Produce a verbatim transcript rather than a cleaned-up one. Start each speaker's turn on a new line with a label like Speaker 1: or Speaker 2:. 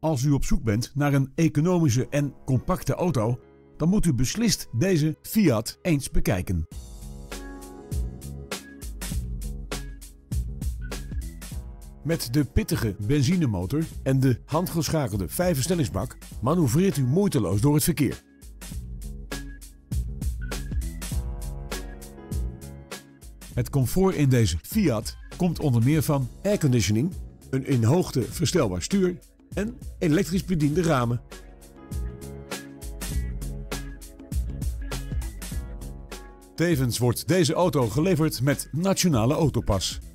Speaker 1: Als u op zoek bent naar een economische en compacte auto, dan moet u beslist deze Fiat eens bekijken. Met de pittige benzinemotor en de handgeschakelde vijfversnellingsbak manoeuvreert u moeiteloos door het verkeer. Het comfort in deze Fiat komt onder meer van airconditioning, een in hoogte verstelbaar stuur en elektrisch bediende ramen. Tevens wordt deze auto geleverd met Nationale Autopas.